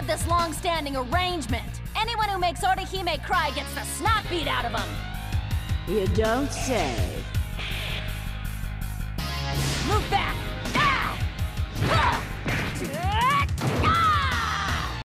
this long-standing arrangement. Anyone who makes Orihime cry gets the snot beat out of him. You don't say. Move back!